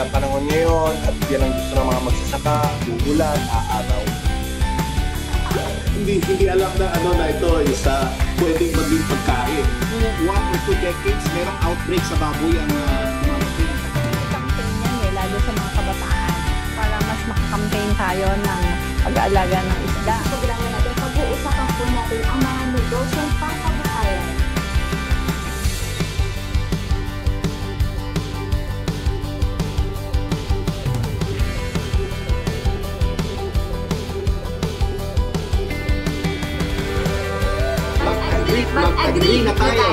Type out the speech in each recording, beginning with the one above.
panahon ngayon at yan ang gusto ng mga magsasaka, uulan, aaraw. Hindi alam na na ito is pwedeng maging pagkain. 1 or 2 decades, merong outbreak sa baboy ang dumating. Campaign yan lalo sa mga kabataan para mas makakampaign tayo ng pag-aalaga ng isda. Sa programa natin, pag-uusapan po natin ang mga negosyong pangkabuhayan. Mag-agree na tayo.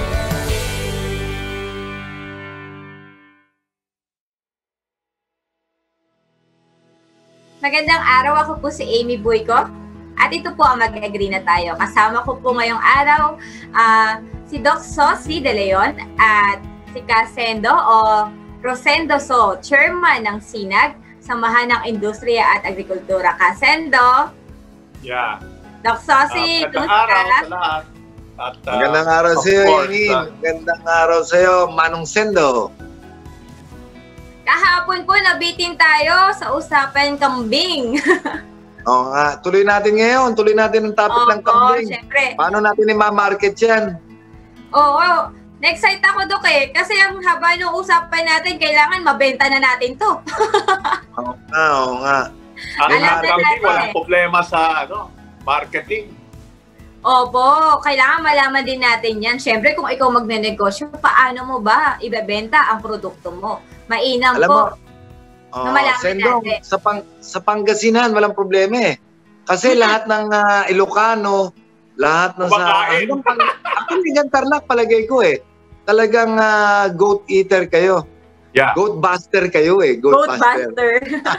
Magandang araw, ako po si Amy Boyko at ito po ang Mag-agree na tayo. Kasama ko po ngayong araw si Doc Sosi De Leon at si Casendo o Rosendo So, Chairman ng SINAG, Samahan ng Industriya at Agrikultura. Casendo. Yeah. Doc Sosi, magandang araw sa lahat. At, magandang araw sa iyo, Amy. Magandang araw sa iyo, Manong Sendo. Kahapon po nabitin tayo sa usapan kambing. Oo nga, tuloy natin ngayon. Tuloy natin ang topic ng kambing. Syempre. Paano natin i-market yan? Oo, na-excite ako, Dok eh. Kasi ang haba ng usapan natin, kailangan mabenta na natin to. Oo nga. Ang Alam na kambing, natin. walang problema sa marketing. Opo, kailangan malaman din natin yan. Siyempre, kung ikaw magnenegosyo, paano mo ba ibebenta ang produkto mo? Mainam Alam po. mo, na malaman Sendong, natin. sa Pangasinan, walang problema eh. Kasi lahat ng Ilocano, lahat ng Kumakain. Actually, hanggang Tarlac palagay ko eh. Talagang goat eater kayo. Yeah. Goat buster kayo eh. Goat buster. Buster.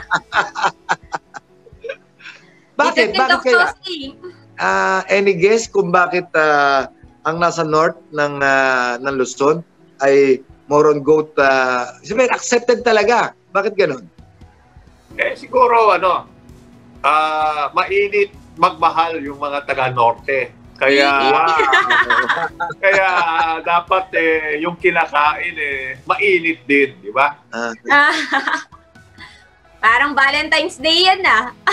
Bakit? Bakit kaya? Any guess kung bakit ang nasa north ng Luzon ay more on goat, sabihin, accepted talaga. Bakit ganun? Eh siguro mainit magmahal yung mga taga-norte. Kaya kaya dapat yung kinakain mainit din, di ba? Parang Valentine's Day yan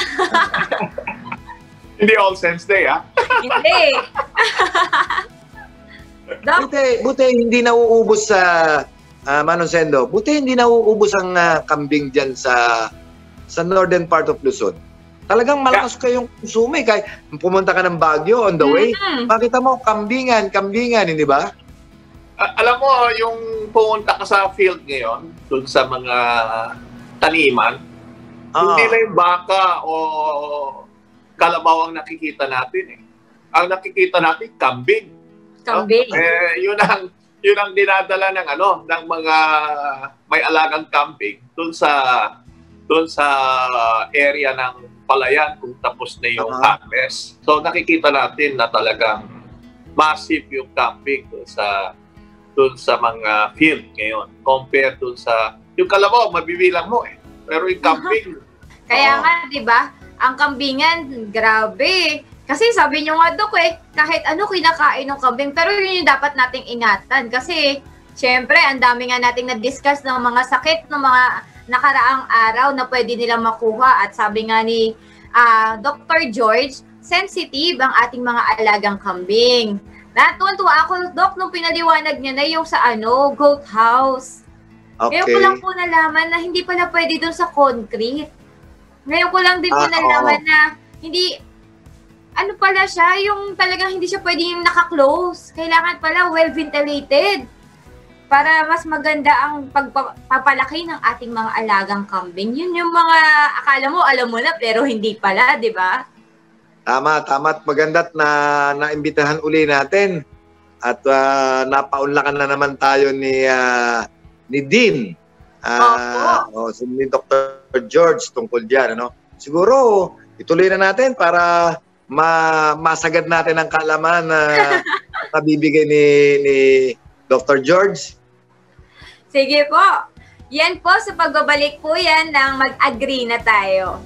Hindi All Saints Day, ha? Hindi. Doc, Buti hindi nauubos sa Manong Sendo. Buti hindi nauubos ang kambing diyan sa northern part of Luzon. Talagang malakas kayong konsume kahit pumunta ka ng Baguio on the way. Makita mo kambingan, hindi ba? Alam mo, yung pumunta ka sa field ngayon, dun sa mga taniman, hindi lang yung baka o kalabaw ang nakikita natin eh. Ang nakikita natin, kambing. kambing. Yun ang dinadala ng mga may alagang kambing doon sa area ng palayan kung tapos na yung harvest. So nakikita natin na talagang massive yung kambing doon sa mga field ngayon compared doon sa yung kalabaw mabibilang mo eh. Pero yung kambing Kaya nga, 'di ba? Ang kambingan, grabe. Kasi sabi nyo nga, Dok, kahit ano kinakain ng kambing, pero yun yung dapat nating ingatan. Kasi, syempre, ang dami nga nating na-discuss ng mga sakit ng mga nakaraang araw na pwede nilang makuha. At sabi nga ni Dr. George, sensitive ang ating mga alagang kambing. Natuwa ako, Dok, nung pinaliwanag niya na yung sa goat house. Okay. Ngayon ko lang po nalaman na hindi pala pwede doon sa concrete. Ngayon ko lang din po nalaman na hindi, pala siya, yung talagang hindi siya pwedeng naka-close. Kailangan pala well-ventilated para mas maganda ang pagpapalaki ng ating mga alagang kambing. Yun yung mga akala mo, alam mo na, pero hindi pala, di ba? Tama. Maganda't na naimbitahan uli natin. At napaunlakan na naman tayo ni Dean. Ni Dr. George tungkol dyan. Siguro, ituloy na natin para masagad natin ang kaalaman na nabibigay ni Dr. George. Sige po. Yan po, sa pagbabalik po yan ng Mag-agree na tayo.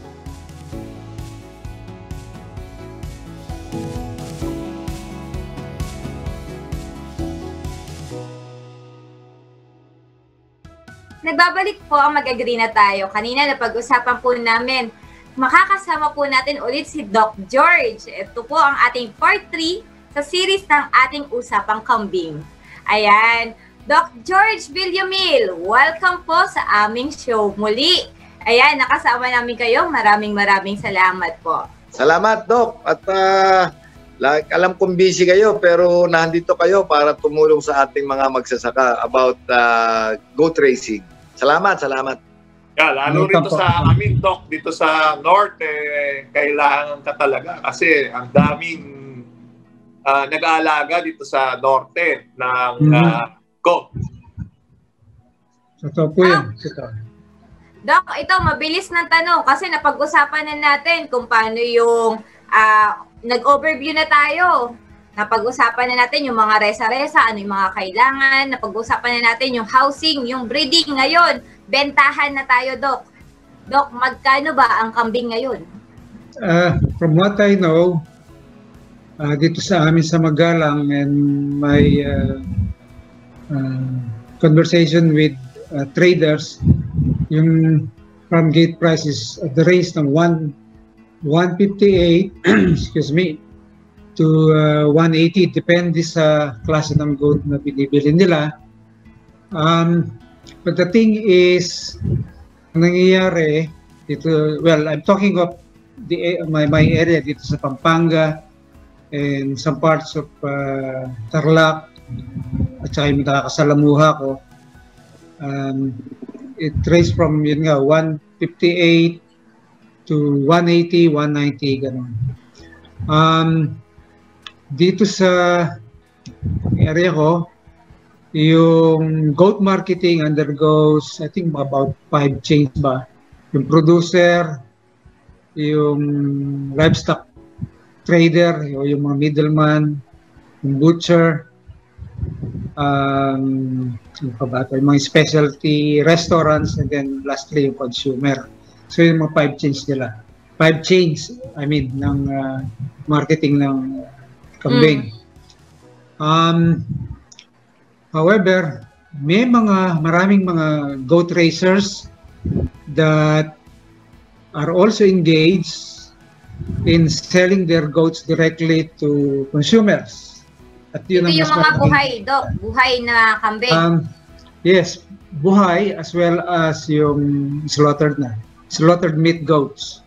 nagbabalik po ang Mag-Agree na Tayo. Kanina napag-usapan po namin, makakasama po natin ulit si Doc George. Ito po ang ating part 3 sa series ng ating Usapang Kambing. Ayan, Doc George Villamil, welcome po sa aming show muli. Ayan, nakasama namin kayo. Maraming salamat po. Salamat, Doc. At alam kong busy kayo, pero nandito kayo para tumulong sa ating mga magsasaka about goat racing. Salamat. Lalo rito sa amin, Doc, dito sa North, kailangan ka talaga kasi ang daming nag-aalaga dito sa Norte ng goat. Totoo po yan. Doc, ito, mabilis ng tanong kasi napag-usapan na natin kung paano yung nag-overview na tayo. Napag-usapan na natin yung mga resa-resa, ano yung mga kailangan. Napag-usapan na natin yung housing, yung breeding. Ngayon, bentahan na tayo, Doc. Doc, magkano ba ang kambing ngayon? From what I know, dito sa amin sa Magalang and my conversation with traders, yung farm gate price is at the range ng 158 excuse me, to 180, depende sa klase ng goat na binibili nila. But the thing is, nangyayari dito, well, I'm talking of my area dito sa Pampanga and some parts of Tarlac at saka yung nakakasalamuha ko. It ranged from, yun nga, 158 to 180, 190, ganun. Dito sa area ko, yung goat marketing undergoes, I think, about 5 chains ba. Yung producer, yung livestock trader, yung mga middleman, yung butcher, yung mga specialty restaurants, and then lastly yung consumer. So yung mga 5 chains nila. 5 chains, I mean, ng marketing ng kambing. However, may maraming mga goat racers that are also engaged in selling their goats directly to consumers. At yun ito yung mga buhay, Doc. Buhay na kambing. Yes, buhay as well as yung slaughtered meat goats.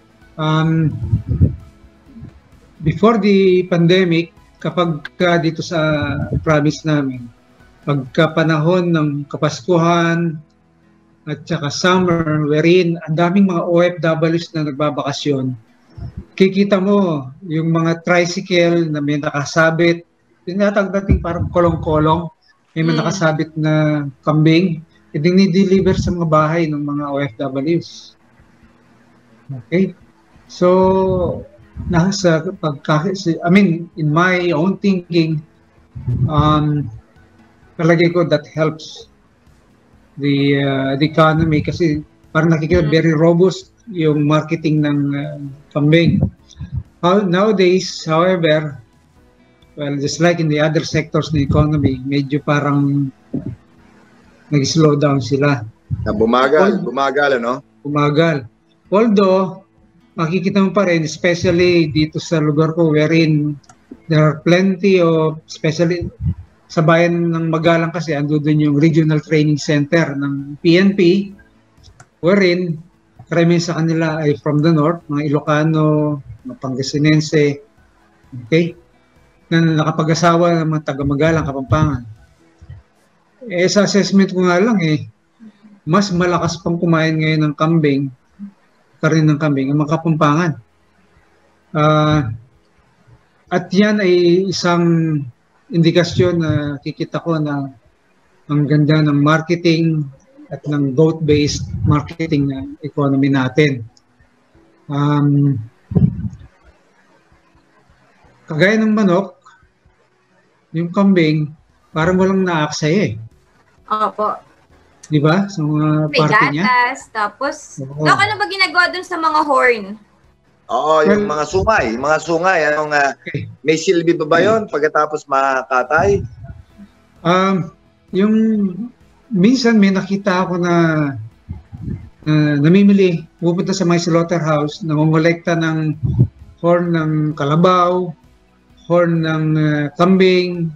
Before the pandemic, kapag dito sa province namin, pagka panahon ng Kapaskuhan at saka summer, wherein ang daming mga OFWs na nagbabakasyon, kikita mo yung mga tricycle na may nakasabit, tinatagdating parang kolong-kolong, may nakasabit na kambing, i-deliver sa mga bahay ng mga OFWs. Okay? So, in my own thinking, palagay ko that helps the economy kasi parang nakikita very robust yung marketing ng kambing. Nowadays, however, well, just like in the other sectors ng economy, medyo parang nag-slow down sila. Bumagal, ano? Bumagal. Although, makikita mo pa rin, especially dito sa lugar ko wherein there are plenty of, especially sa bayan ng Magalang kasi, ando doon yung Regional Training Center ng PNP, wherein karamihan sa kanila ay from the north, mga Ilocano, mga Pangasinense, okay, na nakapag-asawa ng mga taga-Magalang, Kapampangan. Sa assessment ko nga lang mas malakas pang kumain ngayon ng kambing, karin ng kambing, ang mga Kapampangan. At yan ay isang indikasyon na kikita ko na ang ganda ng marketing at ng goat-based marketing na economy natin. Kagaya ng manok, yung kambing, parang walang naaksaya Opo. Di ba? Sa mga party niya. Gatas, tapos, Doc, ano ba ginagawa dun sa mga horn? Oo, yung mga sungay. Anong, may silbi ba yun pagkatapos makatay? Yung minsan may nakita ako na namimili, pupunta sa mga slaughterhouse, nangongolekta ng horn ng kalabaw, horn ng kambing.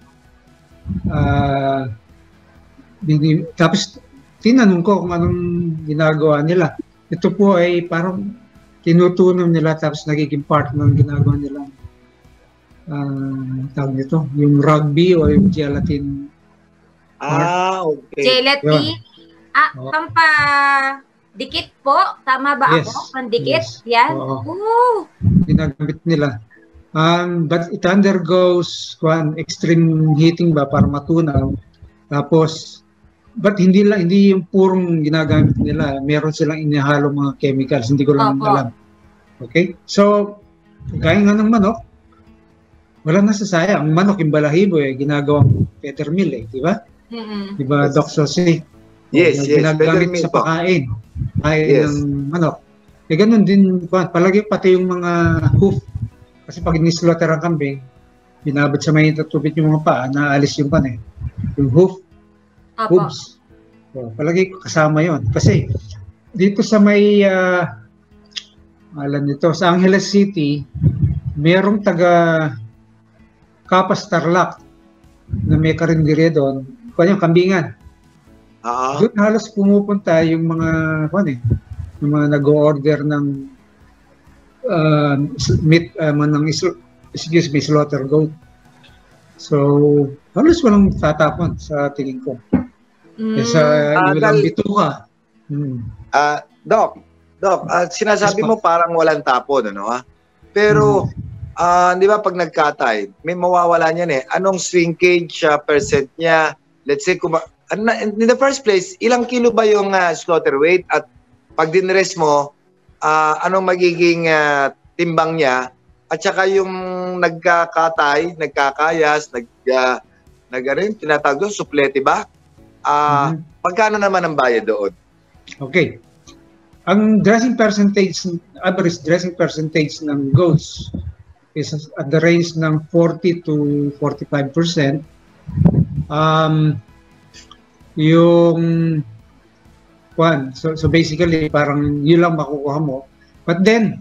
Tapos tinanong ko kung anong ginagawa nila. Ito po ay parang tinutunom nila tapos nagiging part ng ginagawa nila. Tawag nito, yung rugby o yung gelatin. Okay. Gelatin. Dikit po. Tama ba Yes. ako? Pandikit? Yes. Yan? Oo. Ginagamit nila. But it undergoes extreme heating ba para matunaw. Tapos, but hindi yung purong ginagamit nila. Meron silang inihalo mga chemicals. Hindi ko lang alam. Okay? So, gaya nga ng manok, wala nasasayang. Ang manok, yung balahibo, ginagawang peppermill, di ba? Di ba, Doc Sosi? Yes. Ginagamit sa pagkain. Kain ng manok. Ganun din, palagi pati yung mga hoof. Kasi pag in-slaughter ang kambing, binabad sa mainit at tubig yung mga paa, naalis yung yung hooves. So, palagi kasama yon. Kasi dito sa may, sa Angeles City, merong taga Kapas Tarlac na may karinderya doon. Kanyang kambingan. Doon halos pumupunta yung mga yung mga nag-order ng meat slaughter goat. So halos walang tatapon sa tingin ko. Sa ilang bituka. Doc, sinasabi mo parang walang tapon, ano? Pero di ba pag nagkatay, may mawawala niyan eh. Anong shrinkage percent niya? Let's say in the first place, ilang kilo ba yung slaughter weight at pag dinrest mo, anong magiging timbang niya at saka yung nagkakatay, nagkakayas, tinatawag doon, suplete ba? Pagkano naman ang bayad doon? Okay. Ang average dressing percentage ng goats is at the range ng 40 to 45%. So basically parang yun lang makukuha mo. But then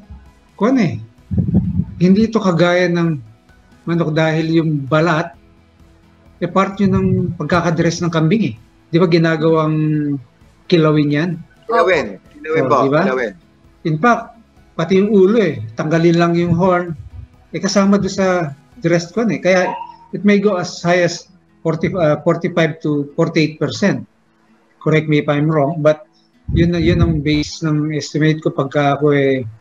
hindi ito kagaya ng manok dahil yung balat part yun ng pagkakadress ng kambing di ba ginagawang kilawin yan? Kilawin po, diba? Kilawin. In fact, pati yung ulo tanggalin lang yung horn kasama doon sa dressed kaya it may go as high as 45 to 48%. Correct me if I'm wrong, but yun ang base ng estimate ko pagka ako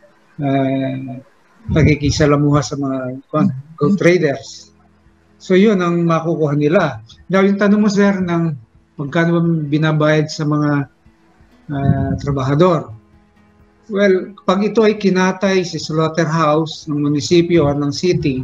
nagkikisalamuha sa mga goat traders. So yun ang makukuha nila. Now yung tanong mo sir ng magkano binabayad sa mga trabahador. Well, pag ito ay kinatay sa slaughterhouse ng munisipyo o ng city,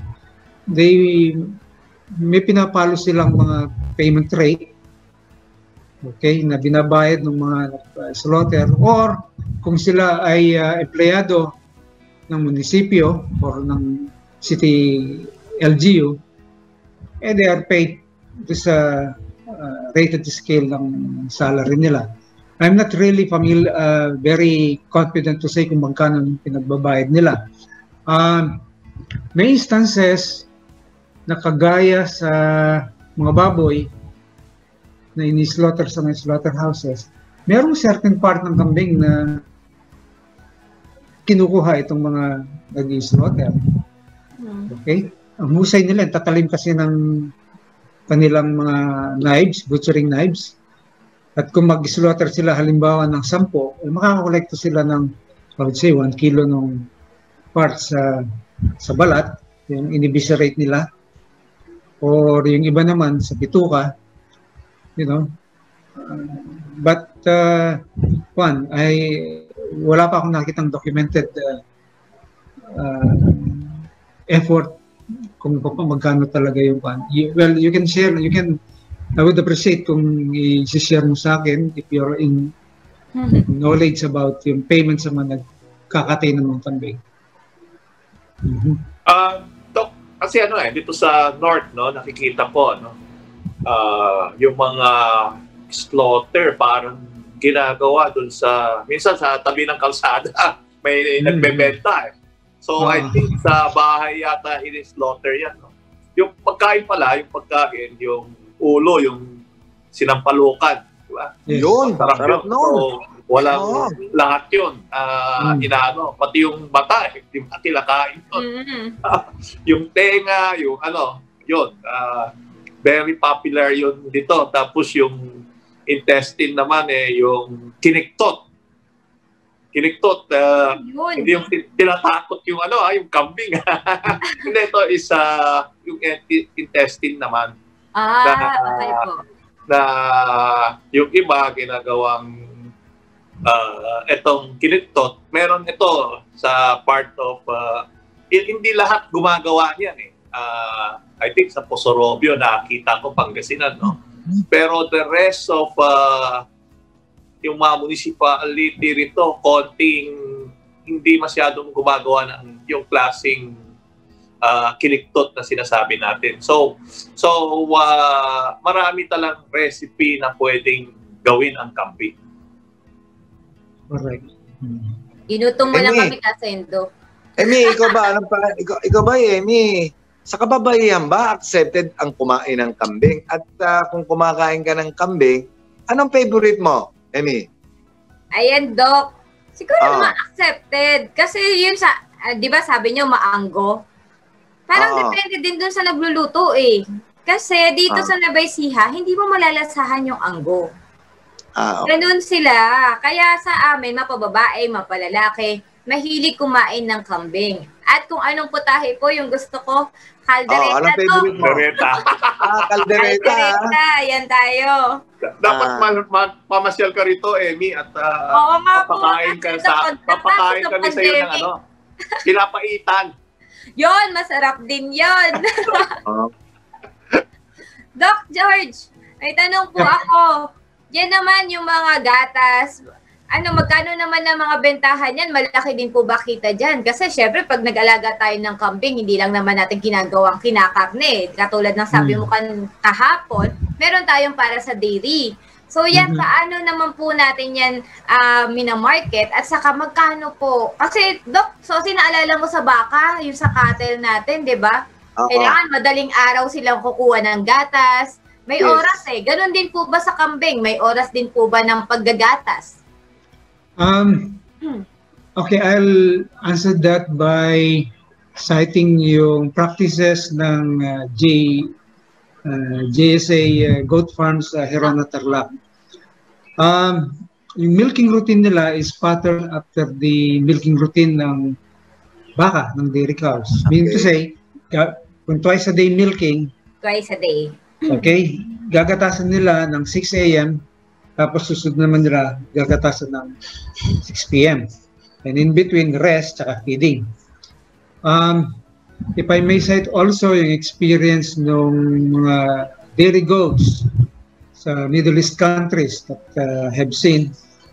may pinapalo silang mga payment rate, na binabayad ng mga slaughter, or kung sila ay empleyado ng munisipyo or ng city LGU, they are paid sa rated scale ng salary nila. I'm not really very confident to say kung magkano pinagbabayad nila. May instances na kagaya sa mga baboy na ini-slaughter sa mga slaughterhouses, merong certain part ng kambing na kinukuha itong mga nag-slaughter. Okay? Ang husay nila, tatalim kasi ng kanilang mga knives, butchering knives. At kung mag-slaughter sila halimbawa ng 10, makakakolekto sila ng, I would say, 1 kilo ng parts sa balat, yung in-eviscerate nila. Or yung iba naman sa bituka, but wala pa akong nakitang documented effort kung magkano talaga yung well, you can share, I would appreciate kung i-share mo sa akin if you're in knowledge about yung payment sa mga nagkakatay ng mga kambing. Kasi dito sa north, nakikita ko, yung mga slaughter, parang ginagawa dun sa, minsan sa tabi ng kalsada, may nagbebenta eh. So I think sa bahay yata ini-slaughter yan. No? Yung pagkain pala, yung ulo, yung sinampalukan. Diba? Yes. Yun, sarap yun. nun. So, walang lahat yun. Inaano, pati yung mata, di ba, kilakain yun. Yung tenga, yung yun. Very popular yun dito. Tapos yung intestine naman yung kiniktot. Kiniktot. Hindi yung tinatakot yung yung kambing. Hindi, ito is yung intestine naman. Okay po. Na yung iba ginagawang etong kiniktot. Meron ito sa part of hindi lahat gumagawa niyan eh. I think sa Posorobio nakita ko Pangasinan, no? Pero the rest of yung mga municipality rito, konting hindi masyadong gumagawa ng yung klaseng kiniktot na sinasabi natin. So marami talang recipe na pwedeng gawin ang kambing. Correct. Inutong mo lang kami, Kasendo. Emi, ikaw ba, Emi, sa kababaihan ba accepted ang kumain ng kambing? At kung kumakain ka ng kambing, anong favorite mo, Emi? Ayan, Doc. Siguro naman accepted. Kasi yun sa, di ba sabi nyo, maanggo? Parang depende din dun sa nagluluto eh. Kasi dito sa Nueva Ecija, hindi mo malalasahan yung anggo. Ganun sila. Kaya sa amin, mapababae, mapalalaki, mahilig kumain ng kambing. At kung anong putahe po yung gusto ko, kaldereta anong favorite mo? Kaldereta. Kaldereta, yan tayo. Dapat mamasyal ka rito, Emi, at papakain kami sa'yo ng pinapaitan. Yon, masarap din yon. Doc George, may tanong po ako. Yan naman yung mga gatas. Magkano naman ang mga bentahan yan? Malaki din po ba kita dyan? Kasi syempre, pag nag-alaga tayo ng kambing, hindi lang naman natin ginagawang kinakarne. Katulad ng sabi mo kahapon, meron tayong para sa dairy. So yan, paano naman po natin yan minamarket? At saka magkano po? Kasi, Doc, so sinaalala mo sa baka, yung sa cattle natin, di ba? Kailangan madaling araw silang kukuha ng gatas. May oras eh. Ganon din po ba sa kambing? May oras din po ba ng paggagatas? Okay, I'll answer that by citing yung practices ng JSA Goat Farms Herona Tarlac. Yung milking routine nila is patterned after the milking routine ng baka, ng dairy cows. Meaning to say, kung twice a day milking, twice a day. Okay, gagatasan nila ng 6 a.m. tapos susunod naman nila gagatasan ng 6 p.m. And in between, rest at feeding. If I may cite also yung experience ng mga dairy goats sa Middle East countries that have seen,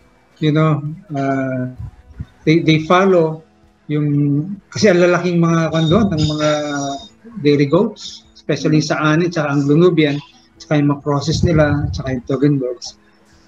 they follow yung, kasi ang lalaking mga kondon ng mga dairy goats, especially sa Ani, tsaka ang Anglo-Nubian, tsaka yung process nila, tsaka yung Toggenburgs.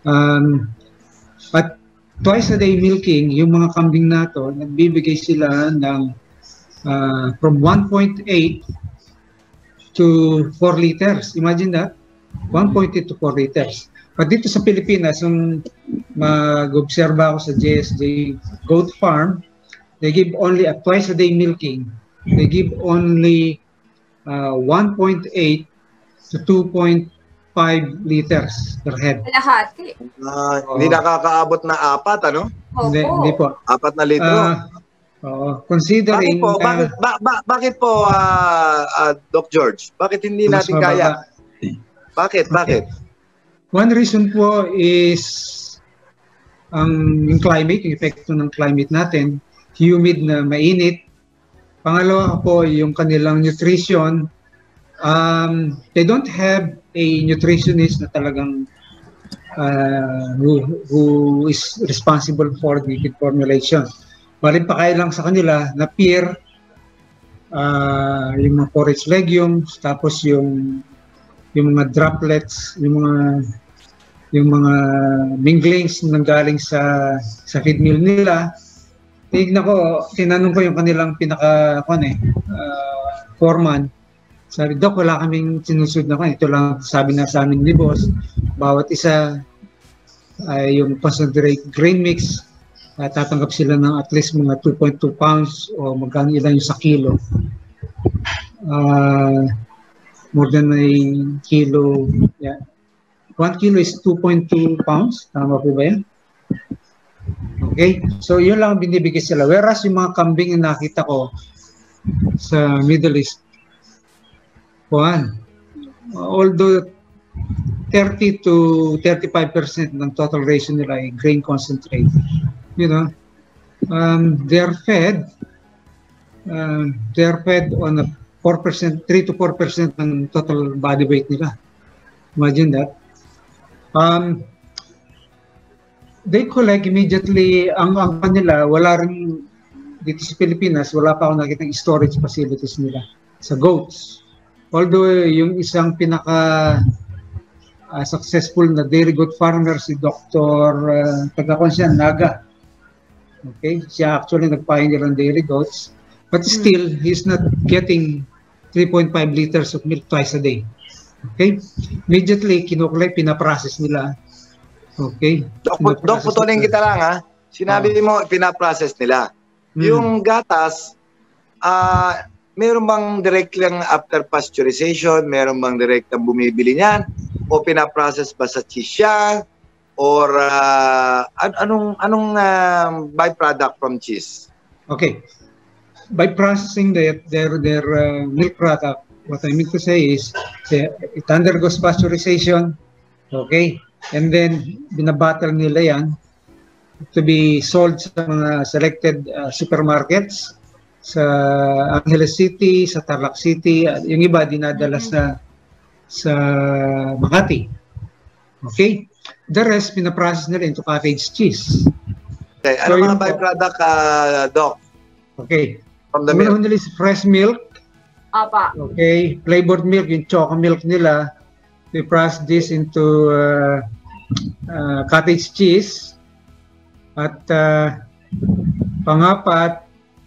At twice a day milking, yung mga kambing nato, nagbibigay sila ng from 1.8 to 4 liters. Imagine that, 1.8 to 4 liters. But dito sa Pilipinas, nung mag-observa ako sa JSJ Goat Farm, they give only a twice a day milking. They give only 1.8 to 2.5 liters per head. Lahati. Hindi nakakaabot na 4, ano? Hindi po. 4 na litro. Considering... Bakit po, Doc George? Bakit hindi natin kaya? Bakit? One reason po is yung climate, yung epekto ng climate natin, humid na mainit. Pangalawa po, yung kanilang nutrition, they don't have a nutritionist na talagang who is responsible for the feed formulation. Maring pakain lang sa kanila na pear, yung mga forage legumes, tapos yung mga droplets, yung mga yung mga minglings nanggaling sa feed mill nila. Tinanong ko yung kanilang foreman. Sabi, Doc, wala kaming sinusunod na ito lang sabi na sa amin ni boss, bawat isa ay yung concentrate grain mix, tatanggap sila ng at least mga 2.2 pounds o magkano ilan yung sa kilo. More than a kilo, yeah. 1 kilo is 2.2 pounds. Tama po ba yan? Okay. So, yun lang binibigay sila. Whereas yung mga kambing na nakita ko sa Middle East, although 30 to 35% ng total ratio nila ay grain concentrate, you know, they're fed on a 4%, 3 to 4% ng total body weight nila. Imagine that. They collect immediately. Ang kanila, wala rin dito sa Pilipinas, wala pa ako nakitang storage facilities nila sa goats. Although yung isang pinaka successful na dairy goat farmer, si Dr. Tagakon siya, Naga. Okay? Siya actually nag-pioneer ng dairy goats. But still, he's not getting 3.5 liters of milk twice a day. Okay? Immediately, kinukulay, pinaprocess nila. Okay? Dok, putulin kita lang ha. Sinabi mo, pinaprocess nila. Yung gatas, meron bang direct lang after pasteurization? Meron bang direct ang bumibili niyan? O pinaprocess ba sa cheese siya? Or anong byproduct from cheese? Okay. By processing their milk product, what I mean to say is, it undergoes pasteurization, okay, and then binabattle nila yan to be sold sa mga selected supermarkets sa Angeles City, sa Tarlac City, yung iba dinadala sa Makati. Okay? The rest, pinaprocess nila into cottage cheese. Okay. Ano mga byproduct, Doc? Okay. From the milk? Is fresh milk. Apa. Okay, flavored milk, yung choco milk nila, we process this into cottage cheese. At pangapat,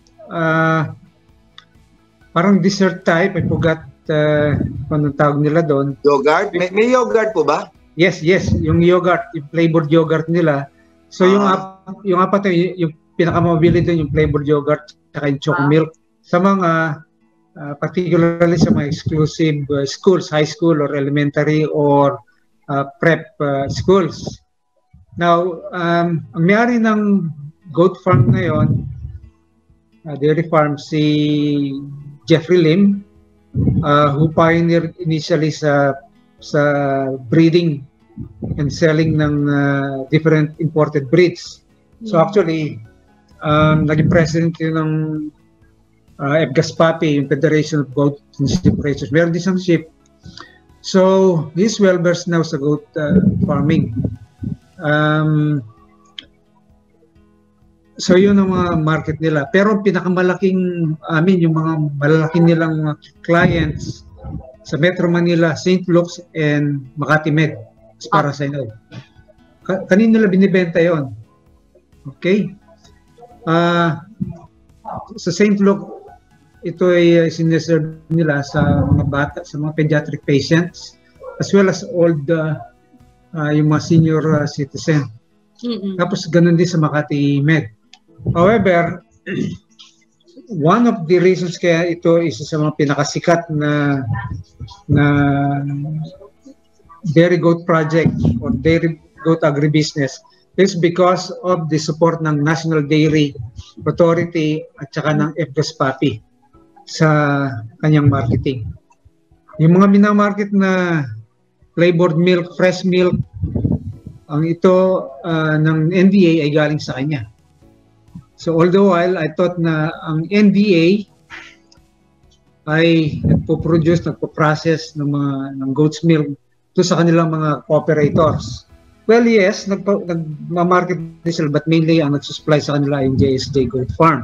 parang dessert type, I forgot kung anong tawag nila doon. Yogurt? May yogurt po ba? Yes, yung yogurt, yung flavored yogurt nila. So yung apat, yung pinakamabili doon, yung flavored yogurt, saka yung choco milk. Sa mga particularly sa mga exclusive schools, high school or elementary or prep schools. Now, ang may-ari ng goat farm ngayon, dairy farm, si Jeffrey Lim, who pioneered initially sa breeding and selling ng different imported breeds. So actually, naging president yun ng FGASPAPI, yung Federation of Goat and Sheep Raisers. Meron din isang sheep. So, he's well-versed now sa goat farming. So, yun ang mga market nila. Pero pinakamalaking, yung mga malalaking nilang clients sa Metro Manila, St. Luke's and Makati Med, as far as I know. Kanino nila binibenta yon? Okay? Sa St. Luke, ito ay sineserve nila sa mga bata, sa mga pediatric patients, as well as old, yung mga senior citizen. Tapos ganun din sa Makati Med. However, one of the reasons kaya ito isa sa mga pinakasikat na dairy goat project or dairy goat agribusiness is because of the support ng National Dairy Authority at saka ng FGASPAPI sa kanyang marketing. Yung mga minamarket na flavored milk, fresh milk, ang ito ng NDA ay galing sa kanya. So all the while, I thought na ang NDA ay nagpo-produce, nagpo-process ng goat's milk to sa kanilang mga cooperators. Well, yes, nagmamarket din sila, but mainly ang nagsusupply sa kanila yung JSJ Goat Farm.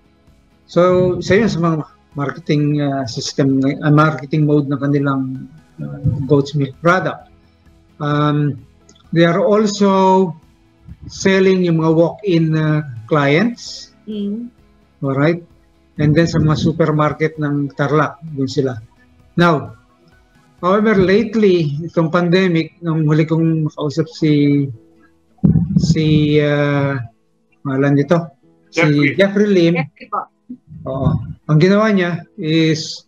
So, isa yun sa mga marketing system, marketing mode ng kanilang goat's milk product. They are also selling yung mga walk-in clients. Alright? And then sa mga supermarket ng Tarlac, doon sila. Now, however, lately, itong pandemic, nung huli kong makausap si Jeffrey Lim. Oo. Ang ginawa niya is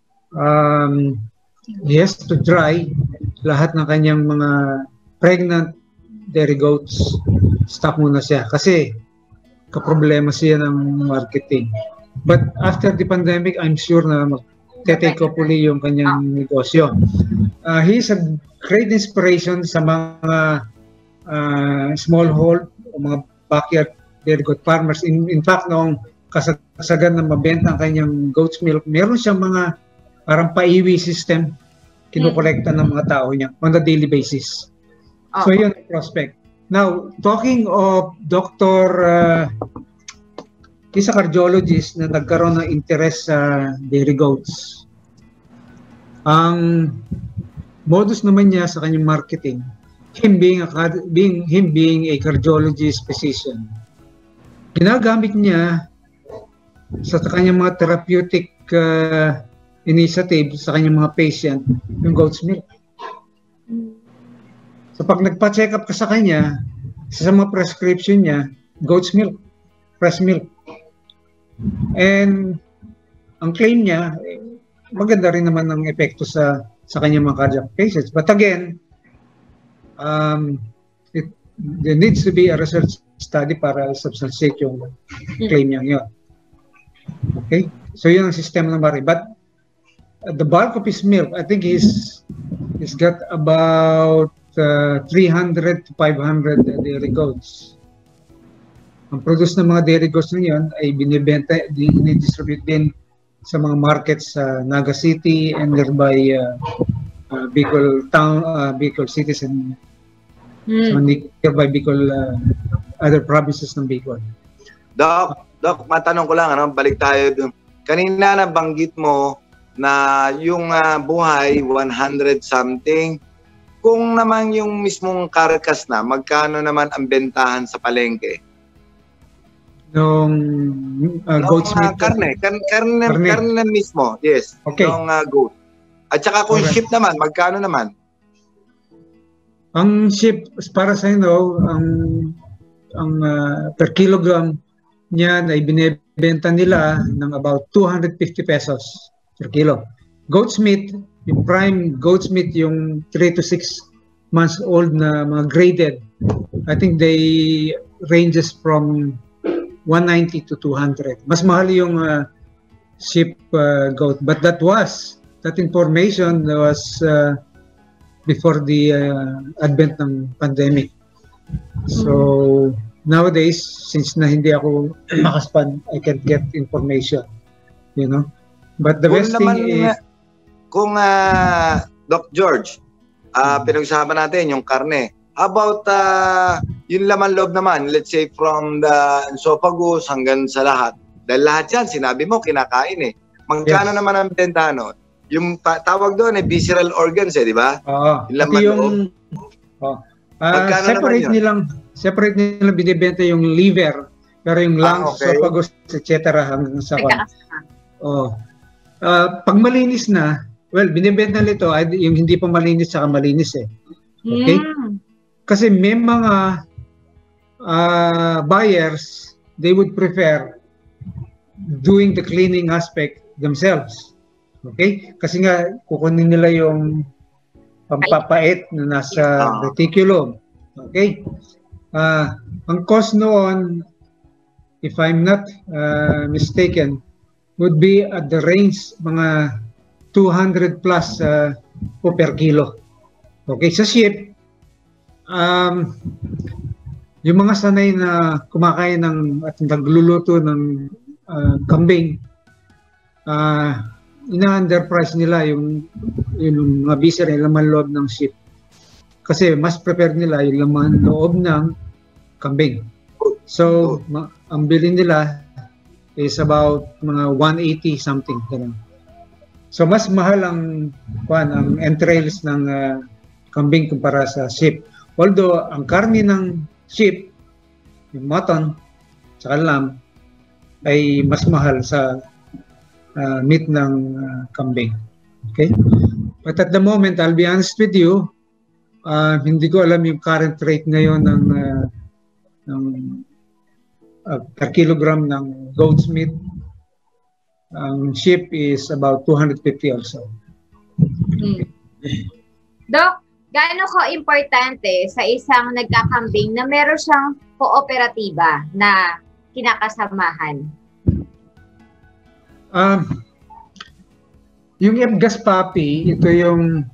he has to dry lahat ng kanyang mga pregnant dairy goats. Stop muna siya kasi kaproblema siya ng marketing. But after the pandemic, I'm sure na mag-take up uli yung kanyang negosyo. He's a great inspiration sa mga smallhold o mga backyard dairy goat farmers. In fact, noong kasagsagan na mabenta ang kanyang goat's milk, meron siyang mga parang paiwi system kinukolekta ng mga tao niya on a daily basis. So yun ang prospect. Now, talking of he's a cardiologist na nagkaroon ng interest sa dairy goats. Ang modus naman niya sa kanyang marketing, him being a cardiologist physician, ginagamit niya sa kanyang mga therapeutic initiative sa kanyang mga patient yung goat's milk. So pag nagpa-check up ka sa kanya, sa mga prescription niya, goat's milk, fresh milk. And ang claim niya, maganda rin naman ang epekto sa kanyang mga cardiac patients. But again, there needs to be a research study para substantiate yung claim niya yun. Okay? So yun ang sistema ng Barry. But the bulk of his milk, I think he's got about 300 to 500 dairy goats. Ang produce ng mga dairy goats na yun ay binibenta, dinidistribute din sa mga markets sa Naga City and nearby Bicol town, Bicol cities and sa nearby Bicol, other provinces ng Bicol. Doc, matanong ko lang, balik tayo dun. Kanina nabanggit mo na yung buhay, 100 something. Kung naman yung mismong carcass na, magkano naman ang bentahan sa palengke? Nung goat's meat? Karne na mismo, yes. Okay. Nung goat. At saka kung ship naman, magkano naman? Ang ship, para sa inyo, ang per kilogram niyan ay binibenta nila ng about 250 pesos per kilo. Goat's meat, yung prime goat's meat, yung 3 to 6 months old na mga graded, I think they ranges from 190 to 200. Mas mahal yung sheep goat. But that information was before the advent ng pandemic. So nowadays, since na hindi ako makaspan, I can't get information, you know. But the best thing is, kung Doc George, pinag-usapan natin yung karne. How about yung laman loob naman, let's say from the esophagus hanggang sa lahat. Dahil lahat yan, sinabi mo, kinakain eh. Magkano naman ang benta, no? Yung tawag doon visceral organs di ba? Oo. Yung laman loob. Separate nilang binibenta yung liver, pero yung lungs, esophagus, etc. hanggang sa pag malinis na, well, binibenta nito yung hindi pa malinis saka malinis eh. Okay? Kasi may mga buyers, they would prefer doing the cleaning aspect themselves. Okay? Kasi nga, kukunin nila yung pampapait na nasa reticulum. Okay? Ang cost noon, if I'm not mistaken, would be at the range mga 200 plus po per kilo. Okay, sa sheep, yung mga sanay na kumakain at nagluluto ng kambing, ina-underprice nila yung mga viscera, yung laman loob ng sheep. Kasi mas prepared nila yung laman loob ng kambing. So, ang bilhin nila is about mga 180 something. So mas mahal ang entrails ng kambing kumpara sa sheep. Although ang karne ng sheep, yung mutton, saka lamb, ay mas mahal sa meat ng kambing. Okay? But at the moment, I'll be honest with you, hindi ko alam yung current rate ngayon ng per kilogram ng goat's meat. Ang sheep is about 250 also. Doc, gaano ko importante sa isang nagkakambing na meron siyang kooperatiba na kinakasamahan? Yung FGAS Papi, ito yung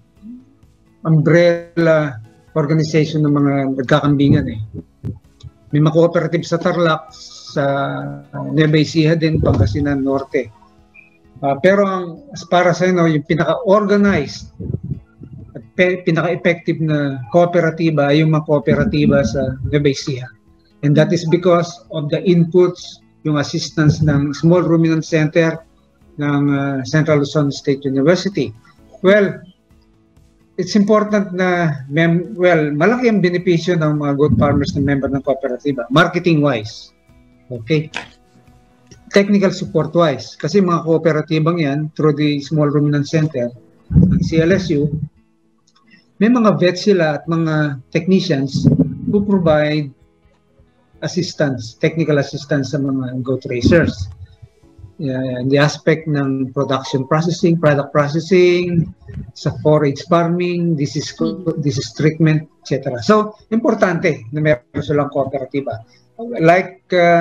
umbrella organization ng mga nagkakambingan eh. May mga cooperative sa Tarlac, sa Nueva Ecija din, Pangasinan Norte. Pero as para sa yung pinaka-organized at pinaka-effective na kooperatiba ay yung mga kooperatiba sa Nueva Ecija. And that is because of the inputs, yung assistance ng Small Ruminant Center ng Central Luzon State University. Well, it's important na, malaki ang benepisyo ng mga goat farmers na member ng kooperatiba, marketing-wise. Okay? Technical support-wise. Kasi mga kooperatibang yan, through the Small Ruminant Center, ng CLSU, may mga vets sila at mga technicians who provide assistance, technical assistance sa mga goat raisers. The aspect ng production processing, product processing, sa forage farming, disease treatment, etc. So, importante na meron silang kooperatiba. Like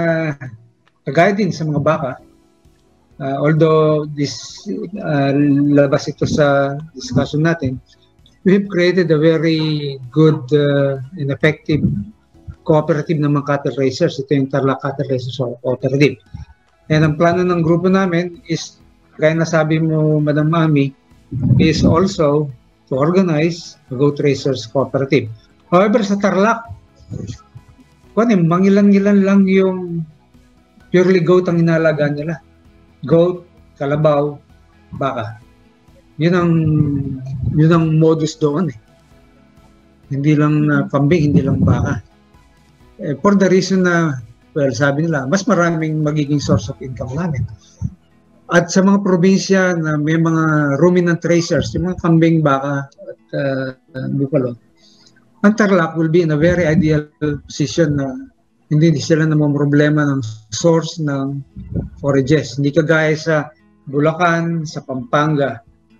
kagaya din sa mga baka, although this labas ito sa discussion natin, we've created a very good and effective cooperative ng mga cattle raisers. Ito yung Tarlac Cattle Raisers Cooperative. And ang plano ng grupo namin is, kaya nasabi mo, Madam Mami, is also to organize a goat raisers cooperative. However, sa Tarlac, mangilan-ngilan lang yung purely goat ang inalagaan nila. Goat, kalabaw, baka. Yun ang modus doon eh. Hindi lang kambing, hindi lang baka. For the reason na, sabi nila, mas maraming magiging source of income namin. At sa mga probinsya na may mga ruminant raisers, yung mga kambing, baka, at bupalo, ang Tarlac will be in a very ideal position na hindi sila namang problema ng source ng forages. Hindi kagaya sa Bulacan, sa Pampanga.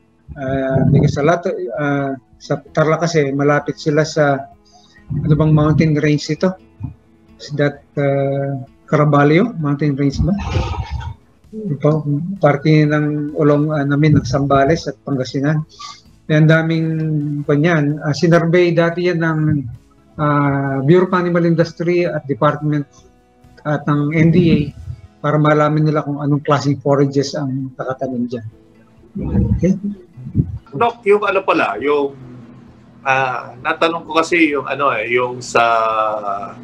Sa Tarlac kasi malapit sila sa mountain range ito? Is that Caraballo? Mountain range ba? Ito, parte ng ulong namin ng Zambales at Pangasinan. Ang daming kanyan. Sinurvey dati yan ng Bureau of Animal Industry at Department at ng NDA para malaman nila kung anong klaseng forages ang nakatanim dyan. Okay? Doc, yung pala, yung natanong ko kasi yung yung sa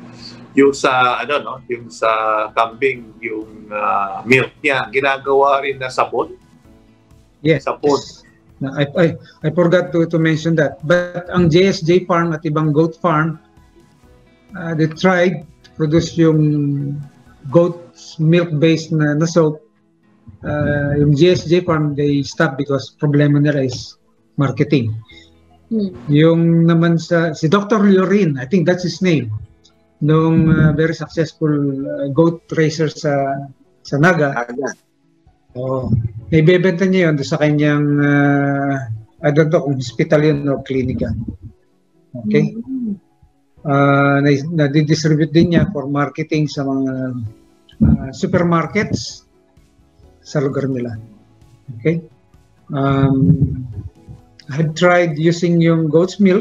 kambing, yung milk niya, ginagawa rin na sabon? Yes. Sabon. I forgot to mention that. But ang JSJ Farm at ibang goat farm, they tried to produce yung goat milk-based na soap. Yung JSJ Farm, they stopped because problema nila is marketing. Yung naman si Dr. Llorin, I think that's his name, nung very successful goat racer sa Naga. Naibebenta niya yun sa kanyang, I don't know kung hospital yun o klinika. Okay? Nadidistribute din niya for marketing sa mga supermarkets sa lugar nila. Okay? I had tried using yung goat's milk.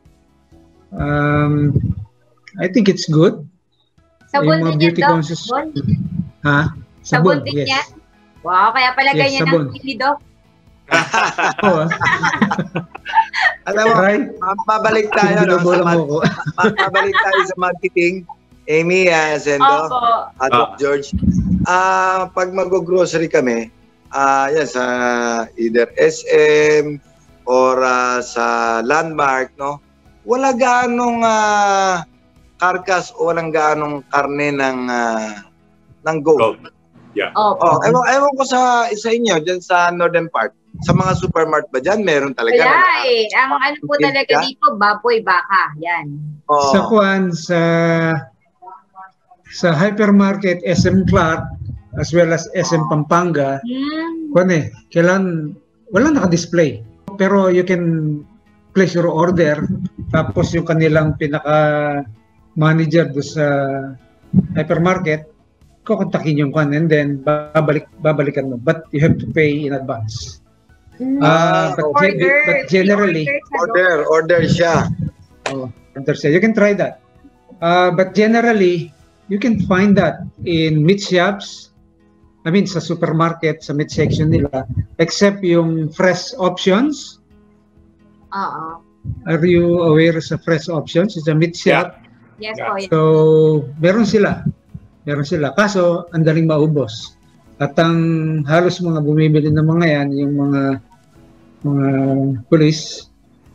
I think it's good. Sabon din yan, Doc? Sabon? Ha? Sabon din yan? Wow, kaya pala ganyan ang pili, Doc. Alam mo, mabalik tayo sa marketing. Amy, Zendo, at George. Pag mag-grocery kami, yan, sa either SM or sa Landmark, no? Wala gaanong karkas o walang gaanong karne ng goat. Yeah. Opo. Ewan ko sa inyo, dyan sa northern part. Sa mga supermart ba dyan, meron talaga? Wala eh. Ang ano po talaga dito, baboy, baka. Yan. Sa Juan, sa hypermarket SM Clark as well as SM Pampanga, kailan walang naka-display. Pero you can place your order, tapos yung kanilang pinaka-manager do sa hypermarket, kukontakin yung kwan, and then babalikan mo. But you have to pay in advance. But generally, order siya. Order siya. You can try that. But generally, you can find that in meat shops, I mean sa supermarket, sa meat section nila, except yung fresh options. Are you aware sa fresh options? It's a meat shop. Yes po. So, meron sila. Kaso, ang daling maubos. At ang halos mga bumibili ng mga yan, yung mga police,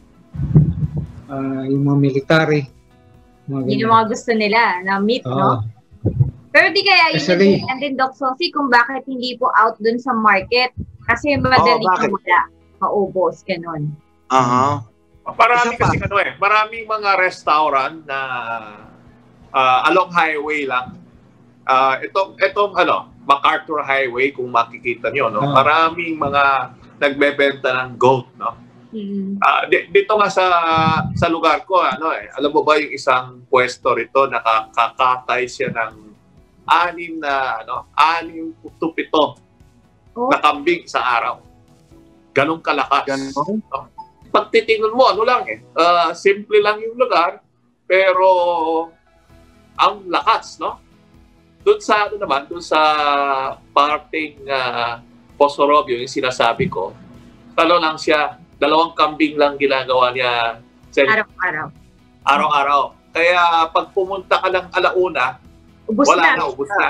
yung mga military. Yun yung mga gusto nila na meat, no? Pero di kaya yun din, Doc Sophie, kung bakit hindi po out dun sa market. Kasi madali maubos, ganun. Marami kasi maraming mga restaurant na along highway lang. Itong MacArthur Highway, kung makikita nyo, no? Maraming mga nagbebenta ng goat, no? Dito nga sa lugar ko, alam mo ba yung isang pwesto rito, nakakatay siya ng 6 to 7 na kambing sa araw. Ganong kalakas. No? Pag titingnan mo, simple lang yung lugar, pero ang lakas, no? Doon sa parting Posorobio, yung sinasabi ko, lang siya, 2 kambing lang ginagawa niya araw-araw. Kaya pag pumunta ka ng alauna, ubus na.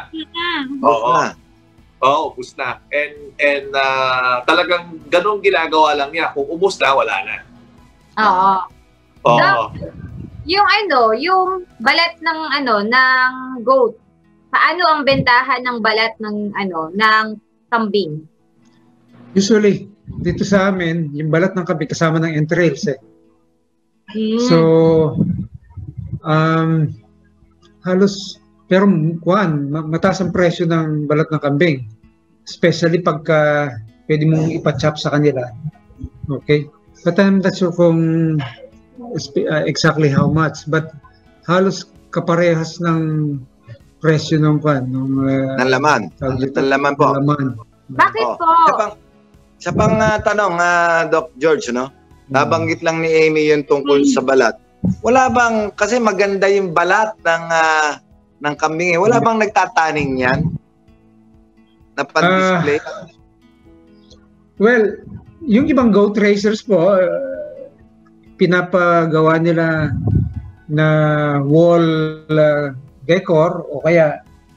Ubus na. And talagang ganun ginagawa lang niya. Kung ubus na, wala na. Yung balat ng goat, paano ang bentahan ng balat ng kambing? Usually, dito sa amin, yung balat ng kambing kasama ng entrails eh. So, halos, pero mataas ang presyo ng balat ng kambing. Especially pagka pwede mong ipachop sa kanila. Okay? But I'm not sure kung exactly how much. But halos kaparehas ng presyo ng laman. Ng laman po. Bakit po? Sa pang tanong, Doc George, no? Nabanggit lang ni Amy yung tungkol sa balat. Wala bang, kasi maganda yung balat ng kambing, wala bang nagtataning yan? Na pan-display? Well, yung ibang goat racers po, pinapagawa nila na wall decor o kaya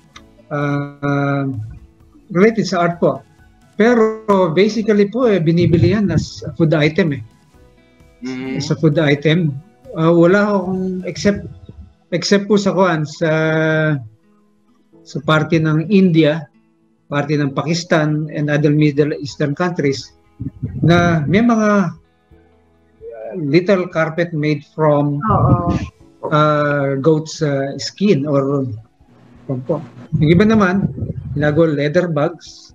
related sa art po. Pero basically po binibili yan as food item eh. As a food item. Wala akong except po sa party ng India, party ng Pakistan and other Middle Eastern countries na may mga little carpet made from goat's skin or pompo. Yung iba naman, ginagawa leather bags,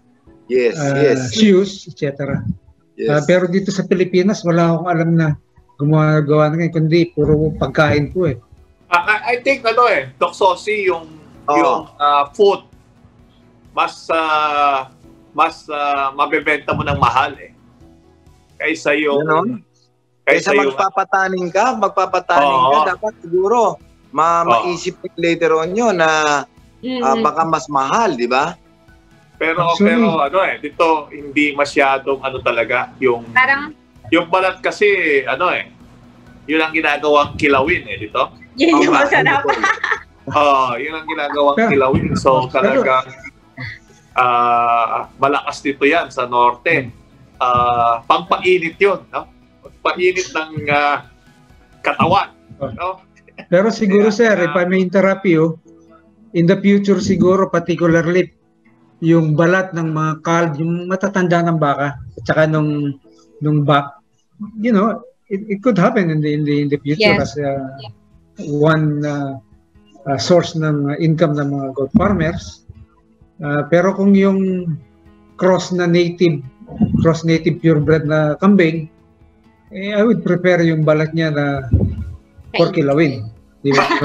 shoes, etc. Pero dito sa Pilipinas, wala akong alam na gumagawa na ngayon, kundi puro pagkain po eh. I think Doc Sophie, yung food, mas mabebenta mo ng mahal eh. Kaysa yung... Kaysa magpapataning ka, dapat siguro maisip later on yun na baka mas mahal, di ba? Pero dito hindi masyadong talaga yung balat kasi yun ang ginagawang kilawin dito. Yun yung masarap. Yun ang ginagawang kilawin. So talagang malakas dito yan sa norte. Pampainit yun, no? Pampainit ng katawan, no? Pero siguro, sir, if I may interrupt you, in the future siguro, particularly, yung balat ng mga calf, yung matatanda ng baka, at saka nung back, you know, it could happen in the future as one source ng income ng mga goat farmers. Pero kung yung cross native purebred na kambing, I would prefer yung balat niya na 4 kilawin. Di ba?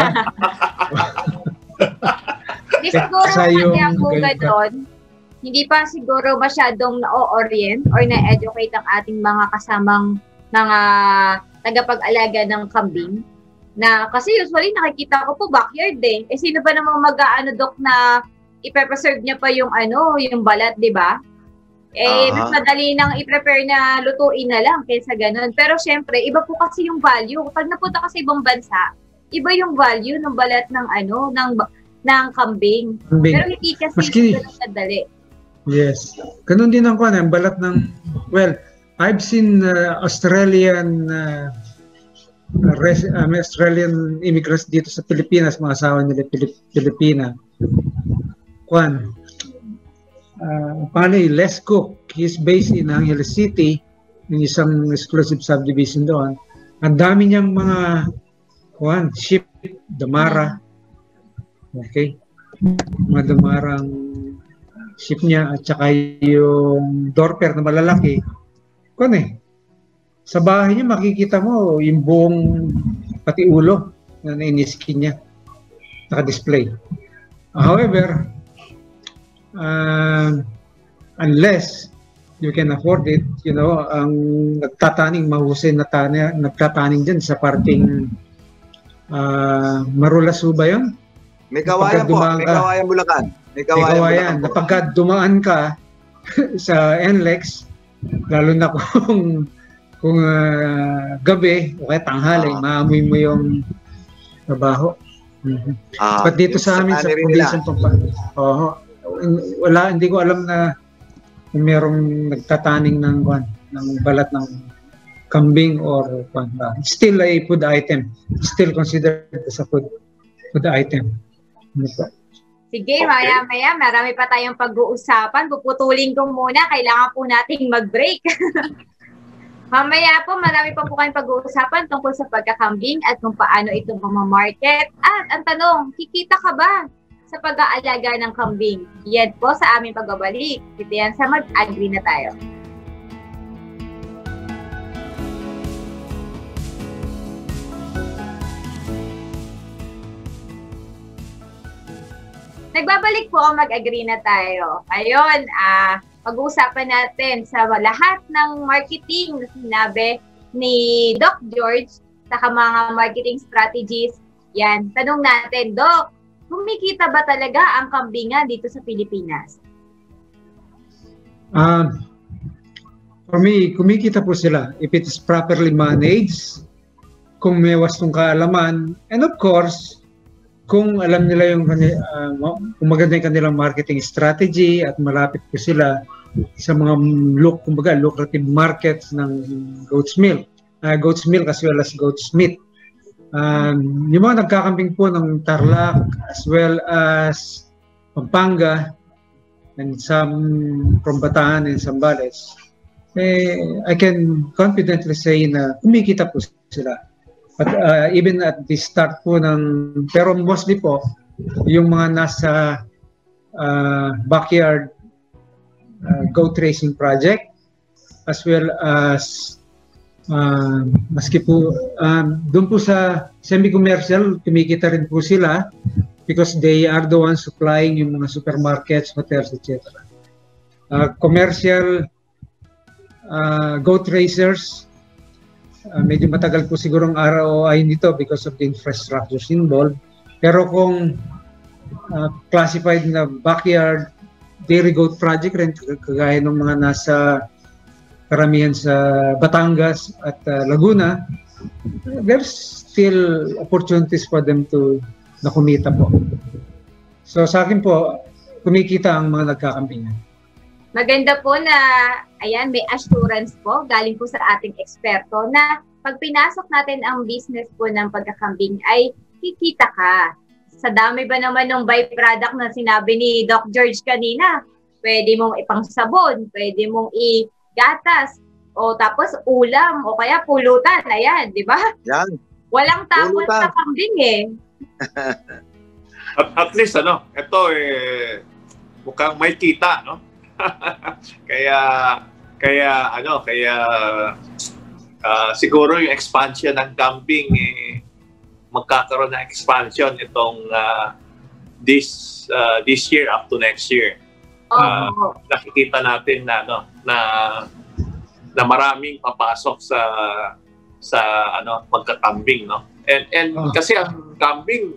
Di siguro kasi ako gano'n, hindi pa siguro masyadong na-orient or na-educate ang ating mga kasamang mga tagapag-alaga ng kambing. Na, kasi usually nakikita ko po backyard eh. Eh sino ba namang mag-aano Doc na ipe-preserve niya pa yung yung balat, di ba? Mas madali nang i-prepare na lutuin na lang kaysa ganun. Pero syempre, iba po kasi yung value. Pag napunta ka sa ibang bansa, iba yung value ng balat ng ng kambing. Pero hindi kasi ganun kadali. Yes. Ganun din ang balat ng, well, I've seen Australian immigrants dito sa Pilipinas, mga asawa nila Pilipina. Les Cook, he's based in Angeles City, in isang exclusive subdivision doon. Ang dami niyang mga sheep, damara. Okay? Mga damarang sheep niya at saka yung dorper na malalaki. Sa bahay niya makikita mo yung buong pati ulo na iniskin niya. Naka-display. However, unless you can afford it, you know, ang nagtataning, mahusay na nagtataning dyan sa parting Marulasu ba yun? May kawayan po, may kawayan Bulacan. May kawayan. Napagka dumaan ka sa NLEX, lalo na kung gabi o kaya tanghali, maamoy mo yung trabaho. But dito sa amin, sa probinsya wala, hindi ko alam na merong nagtataning ng balat ng kambing or still a food item. Still considered as a food item. Sige, maya-maya, marami pa tayong pag-uusapan. Puputulin ko muna, kailangan po nating mag-break. Mamaya po, marami pa po kayong pag-uusapan tungkol sa pagkakambing at kung paano ito mamamarket. At ang tanong, kikita ka ba sa pag-aalaga ng kambing? Yan po sa aming pagbabalik. Ito yan sa Mag-Agri na tayo. Nagbabalik po ang Mag-Agri na tayo. Ayun, pag-uusapan natin sa lahat ng marketing na sinabi ni Doc George sa mga marketing strategies. Yan, tanong natin, Doc, kumikita ba talaga ang kambingan dito sa Pilipinas? For me, kumikita po sila if it is properly managed, kung may wastong kaalaman, and of course, kung alam nila yung kung maganda yung kanilang marketing strategy at malapit po sila sa mga lucrative markets ng goat's milk as well as goat's meat. Yung mga nagkakambing po ng Tarlac as well as Pampanga and some from Bataan and Zambales, I can confidently say na kumikita po sila. But even at the start po pero mostly po, yung mga nasa backyard goat racing project, as well as maski po, doon po sa semi-commercial, kumikita rin po sila because they are the ones supplying yung mga supermarkets, hotels, etc. Commercial goat racers, medyo matagal po siguro ang ROI nito because of the infrastructures involved. Pero kung classified na backyard dairy goat project rin, kagaya ng mga nasa karamihan sa Batangas at Laguna, there's still opportunities for them to nakumita po. So sa akin po, kumikita ang mga nagkakambingan. Maganda po na, ayan, may assurance po galing po sa ating eksperto na pag pinasok natin ang business po ng pagkakambing ay kikita ka. Sa dami ba naman ng byproduct na sinabi ni Doc George kanina, pwede mong ipangsabon, pwede mong igatas, o tapos ulam, o kaya pulutan, ayan, di ba? Yan. Walang tapon Pulutan. sa kambing eh. At least, ito mukhang may kita, no? kaya siguro yung expansion ng camping magkakaroon ng expansion itong this year up to next year. Nakikita natin na maraming papasok sa magkakambing, no? And kasi ang kambing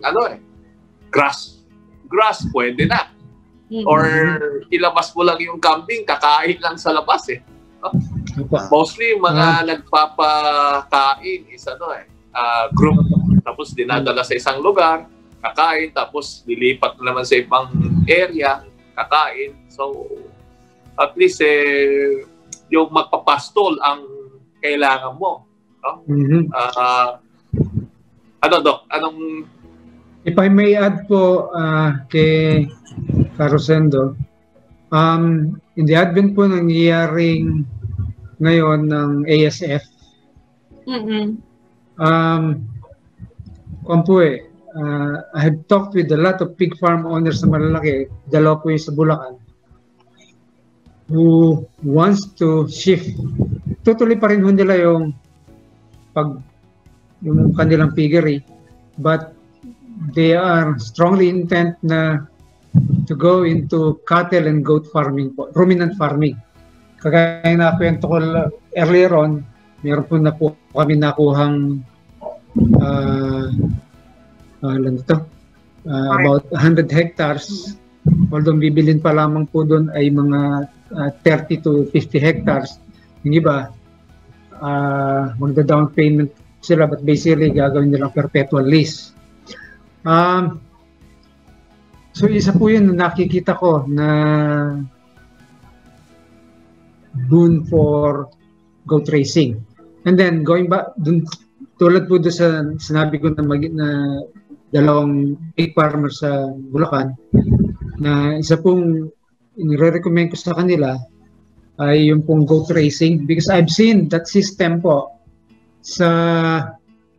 grass pwede na. Or ilabas mo lang yung kambing, kakain lang sa labas eh. No? Mostly yung mga nagpapakain is group, tapos dinadala sa isang lugar, kakain, tapos lilipat naman sa ibang area, kakain. So at least yung magpapastol ang kailangan mo. No? Doc? Anong... If I may add po kay Rosendo, in the advent po nangyayaring ngayon ng ASF, I have talked with a lot of pig farm owners na malalaki, dalawa po yung sa Bulacan, who wants to shift. Tutuloy pa rin ho nila yung kanilang piggery, but they are strongly intent na to go into cattle and goat farming po, ruminant farming. Kagaya na kwento ko earlier on, meron po na po kami nakuhang about 100 hectares. Although bibilin pa lamang po doon ay mga 30 to 50 hectares. Yung iba, magda-down payment sila, but basically gagawin nilang perpetual lease. So isa po yun na nakikita ko na boon for goat racing. And then going back, dun, tulad po doon sa sinabi ko na dalawang pig farmer sa Bulacan, na isa pong nire-recommend ko sa kanila ay yung pong goat racing, because I've seen that system po sa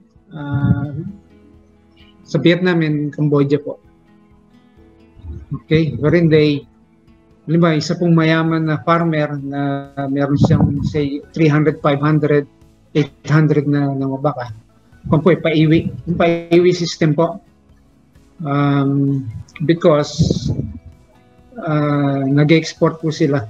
Vietnam and Cambodia po. Okay, wherein halimbawa, isa pong mayaman na farmer na meron siyang say 300, 500, 800 na mga baka. Kung po, paiwi. Yung paiwi system po. Because nag-export po sila.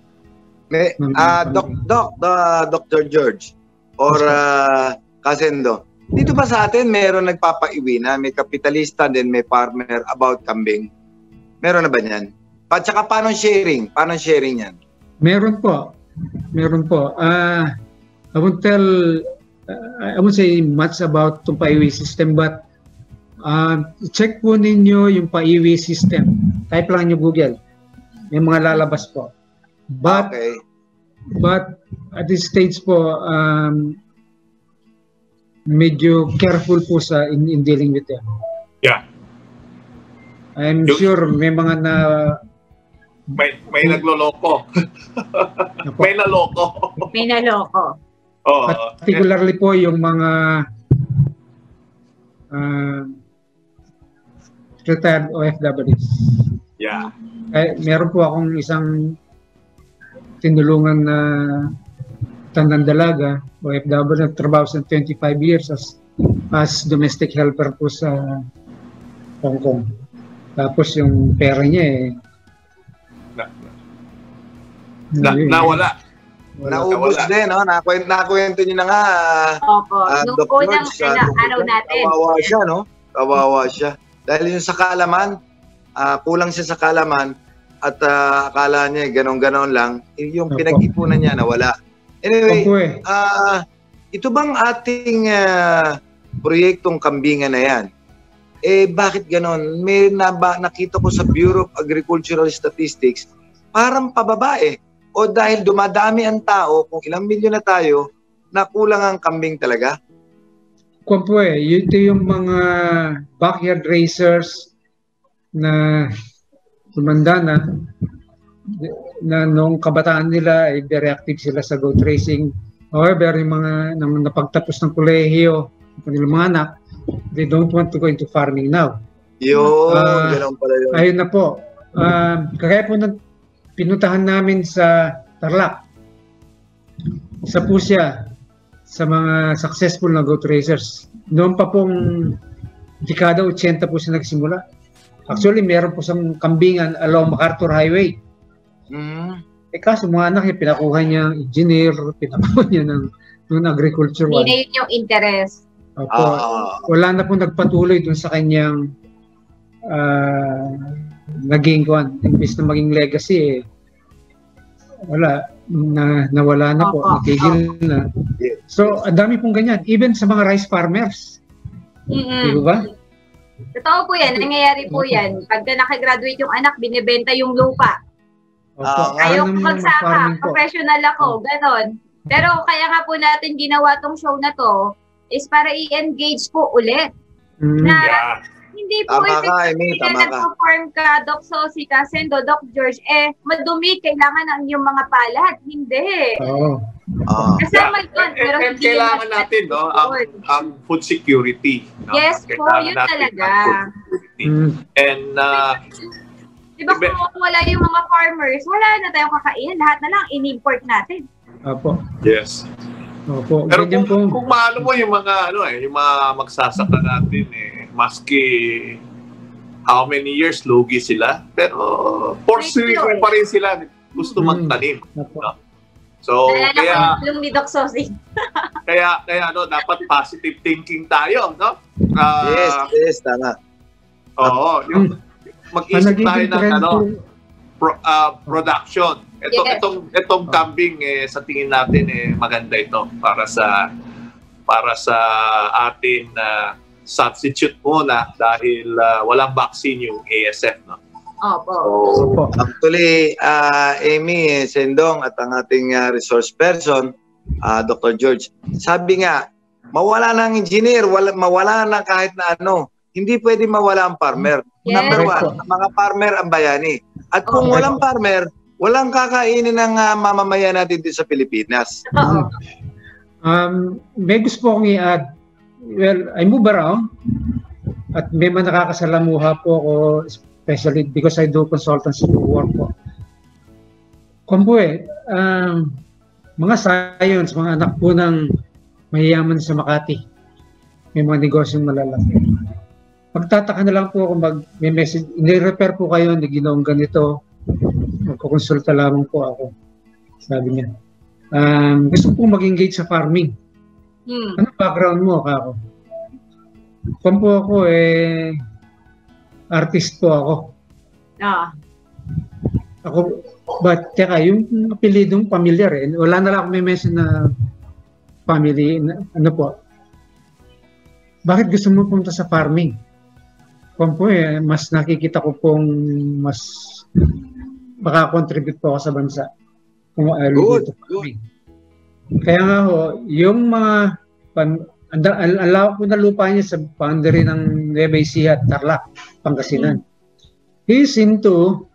Dr. George or Casendo, dito ba sa atin meron nagpapaiwi na may kapitalista din may farmer about kambing? Meron na ba niyan? At saka paano sharing? Paano sharing yan? Meron po. Meron po. I won't say much about itong paiwi system, but check po ninyo yung paiwi system. Type lang nyo Google. May mga lalabas po. But, okay. But at this stage po, medyo careful po in dealing with them. Yeah. I'm sure may mga na... May nagloloko. May naloko. May naloko. Oh, particularly po yung mga retired OFWs. Yeah. Meron po akong isang tinulungan na tandang dalaga, OFW, na trabaho sa 25 years as domestic helper po sa Hong Kong. Tapos yung pera niya nawala. Naubos din, no? Nakwento niyo na nga. Opo. Nung unang araw natin. Kawawa siya, no? Kawawa siya. Dahil yung sa kaalaman, kulang siya sa kaalaman at akala niya ganon-ganon lang. Yung pinag-ipunan niya nawala. Anyway, ito bang ating proyektong kambingan na yan bakit ganon? May nakita ko sa Bureau of Agricultural Statistics, parang pababa O dahil dumadami ang tao, kung ilang milyon na tayo, nakulang ang kambing talaga? Kung po ito yung mga backyard racers na tumanda na noong kabataan nila ay very active sila sa goat racing. However, yung mga napagtapos ng kolehiyo, kanilang mga anak, they don't want to go into farming now. Ganun pala yun. Ayun na po. Kaya po pinuntahan namin sa Tarlac. Isa po siya sa mga successful na goat racers. Noon pa pong dekada 80 po siya nagsimula. Actually, meron po siyang kambingan along MacArthur Highway. Kaso mga anak niya, pinakuha niya ng engineer, pinakuha niya ng agriculture. Hindi na yun yung interest. Opo. Wala na po nagpatuloy dun sa kanyang naging kwan. Imbis na maging legacy, nawala na po. Natigil na. So, ang dami pong ganyan. Even sa mga rice farmers. Di ba? Totoo po yan. Nangyayari po yan. Pagka nakagraduate yung anak, binibenta yung lupa. Ayaw ko magsaka, professional ako, ganon. Pero kaya nga po natin ginawa tong show na to is para i-engage po ulit. Na hindi po effective na nagpo-farm ka, Doc Sosi, Sendo, Doc George, madumi, kailangan ang yung mga palad. Hindi. Kasama yun, pero and kailangan natin ang food security. Yes po, yun talaga. And diba kung wala yung mga farmers, wala na tayong kakain. Lahat na lang in-import natin. Opo. Yes. Opo. Pero kung maano mo yung mga yung mga magsasaka natin maski how many years lugi sila, pero pursuing pa rin sila gusto magtanim. So kaya ni Doc Sosi. kaya dapat positive thinking tayo, no? Yes, tama. Oo, mag-isip tayo ng production. Itong kambing sa tingin natin maganda ito para sa atin substitute muna dahil walang vaccine yung ASF, no. Opo. Actually, Amy, Sendong at ang ating resource person, Dr. George, sabi nga, mawala ng engineer, mawala na kahit na hindi pwede mawala ang farmer. Yes. Number one, ang mga farmer ang bayani. At kung walang farmer, walang kakainin ng mamamayan natin dito sa Pilipinas. May gusto po akong i-add. Well, I move around at may mga nakakasalamuha po ako, especially because I do consultancy work po. Kung po mga science, mga anak po ng mayayaman sa Makati, may mga negosyong malalaki. Magtataka na lang po kung may message, i-repair po kayo na ginoong ganito, magkukonsulta lamang po ako. Sabi niya. Gusto po mag-engage sa farming. Ano background mo, kako? Kung po ako, artist po ako. Ako, but teka, yung apelidong familiar wala na lang ako may mention na family, ano po. Bakit gusto mo punta sa farming? Kung po mas nakikita ko pong mas makakontribute po ako sa bansa. Kung good. Kaya nga yung mga alawak po na lupa niya sa boundary ng Nueva Ecija at Tarlac, Pangasinan. He's into,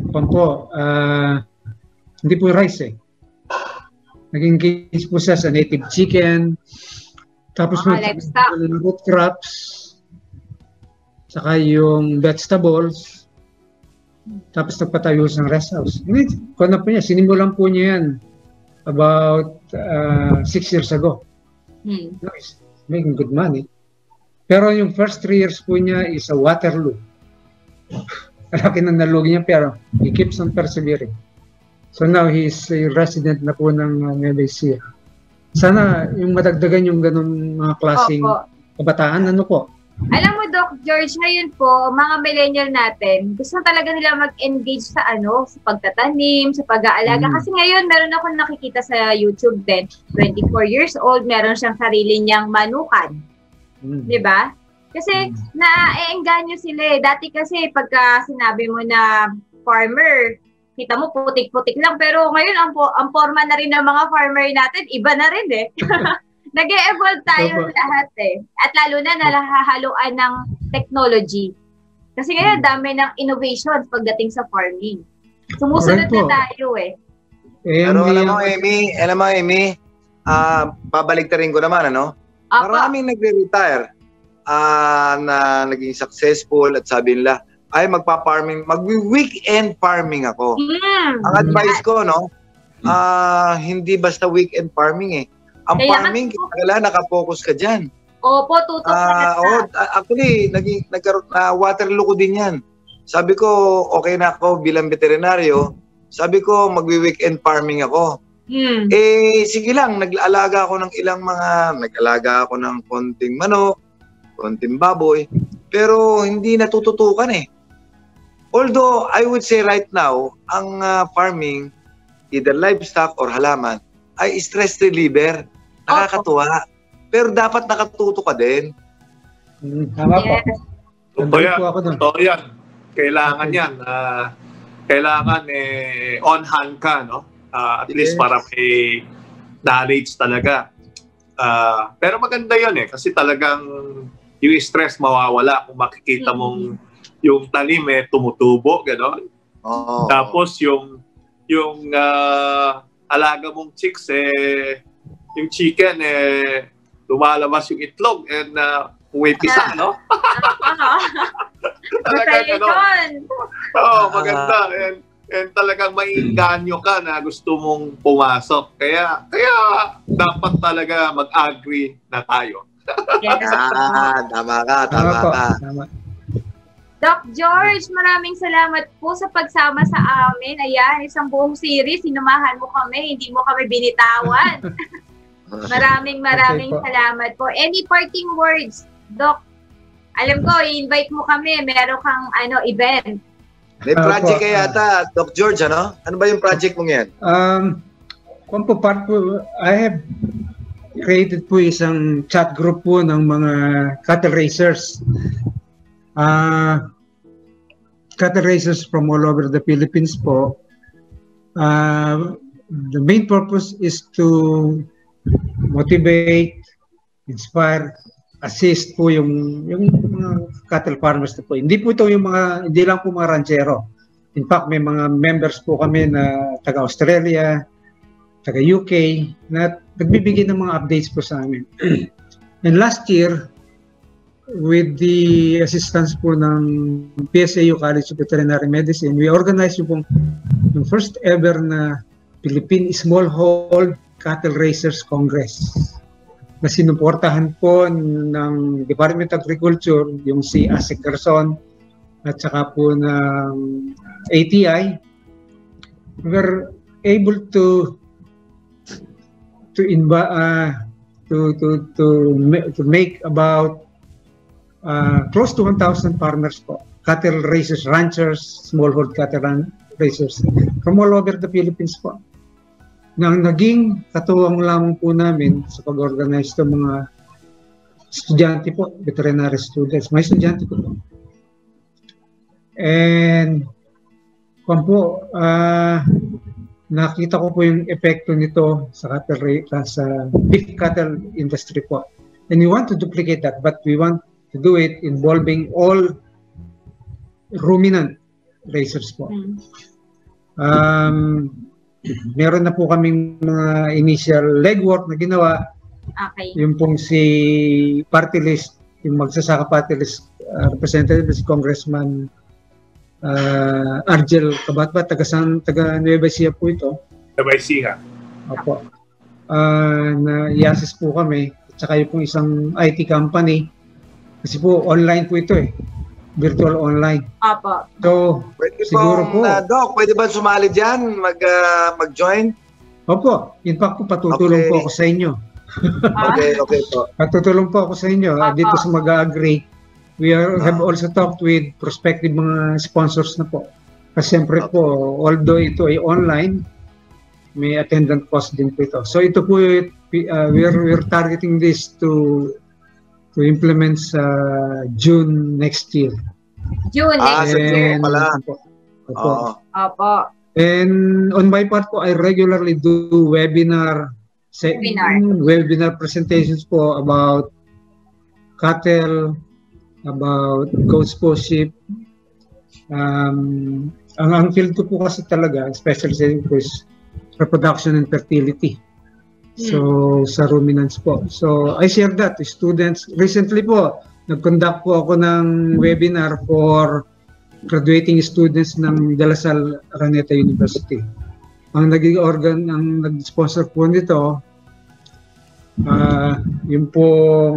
hindi po rice Nag-engage po siya sa native chicken, tapos root crops, saka yung vegetables, tapos nagpatayo ng rest house. Kung na po niya, sinimulan po niya yan about 6 years ago. Nice. Making good money. Pero yung first 3 years po niya is a Waterloo. Laki na nalugi niya pero he keeps on persevering. So now he's a resident na po ng Nueva Ecija. Sana yung madagdagan yung ganun mga klaseng kabataan, ano po? Alam mo, Doc George, ngayon po, mga millennial natin, gusto talaga nila mag-engage sa sa pagtatanim, sa pag-aalaga. Kasi ngayon, meron akong nakikita sa YouTube din, 24 years old, meron siyang sarili niyang manukan. Di ba? Kasi naaengganyo sila eh. Dati kasi pagka sinabi mo na farmer, kita mo putik-putik lang. Pero ngayon, ang forma na rin ng mga farmer natin, iba na rin eh. Nag-e-evolve tayo lahat eh. At lalo na nalahahaluan ng technology. Kasi ngayon, dami ng innovations pagdating sa farming. Sumusunod na tayo eh. Pero alam mo, Amy, pabaligtarin ko naman, ano? Maraming nagre-retire na naging successful at sabi nila, ay magpa-farming, mag-weekend farming ako. Ang advice ko, no, hindi basta weekend farming eh. Ang farming, kailangan nakapokus ka dyan. Opo, tutok na actually, nagkaroon na Waterloo ko din yan. Sabi ko, okay na ako bilang veterinaryo. Sabi ko, magwi-weekend farming ako. Eh, sige lang, nag-alaga ako ako ng konting manok, konting baboy, pero hindi natututukan eh. Although, I would say right now, ang farming, either livestock or halaman, ay stress reliever. Nakakatuwa. Pero dapat nakatuto ka din. Tama po. Totoo yan. Kailangan yan. Kailangan on hand ka, no? At least para may knowledge talaga. Pero maganda yun eh. Kasi talagang yung stress mawawala kung makikita mong yung tanim tumutubo, gano'n. Tapos yung alaga mong chicks yung chicken lumalabas yung itlog and pumipisa, no? Talaga gano'n. Maganda. And talagang maiinganyo ka na gusto mong pumasok. Kaya dapat talaga mag-agree na tayo. Tama ka. Doc George, maraming salamat po sa pagsama sa amin. Ayan, isang buong series, sinumahan mo kami, hindi mo kami binitawan. Maraming salamat po. Any parting words, Doc? Alam ko, i-invite mo kami, meron kang event. May project kaya yata, Doc George, ano? Ano ba yung project mong yan? I have created po isang chat group po ng mga cattle raisers. Cattle raisers from all over the Philippines po. The main purpose is to motivate, inspire, assist po yung mga cattle farmers na po. Hindi lang po mga ranchero. In fact, may mga members po kami na taga-Australia, taga-UK, na nagbibigay ng mga updates po sa amin. And last year, with the assistance po ng PSAU College of Veterinary Medicine, we organized yung first ever na Philippine Smallhold Cattle Raisers Congress na sinuportahan po ng Department of Agriculture, yung si Asik Garson at saka po ng ATI. We were able to make about close to 1,000 farmers po, cattle raisers, ranchers, smallhold cattle raisers from all over the Philippines po. Nang naging katuwang lamang po namin sa pag-organize ng mga estudyante po, veterinary students, mga estudyante po. And nakita ko po yung epekto nito sa beef cattle industry po. And we want to duplicate that, but we want to do it involving all ruminant raisers po. Meron na po kaming mga initial legwork na ginawa. Okay. Yung pong si party list, yung magsasaka party list representative si Congressman Argel Cabatbat, taga Nueva Ecija po ito. Nueva Ecija. Opo. Na i-assist po kami. At saka yung pong isang IT company. Kasi po online po ito virtual online. Apo. So, pwede siguro po. Doc, pwede ba sumali dyan? Mag-join? Opo. In fact po, patutulong po ako sa inyo. Okay po. Patutulong po ako sa inyo. Dito sa mag-agree. We have also talked with prospective mga sponsors na po. Kasi siyempre po, although ito ay online, may attendant cost din po ito. So ito po, we're targeting this to to implement sa June next year. June next sa year. June pala. Opo. Oo. Opo. And on my part po, I regularly do webinar presentations po about cattle, about goats po, sheep. Ang field ko po kasi talaga, especially ko is reproduction and fertility. So, sa ruminants po. So, I share that to students. Recently po, nag-conduct po ako ng webinar for graduating students ng De La Salle Araneta University. Ang nag-sponsor po nito, yung pong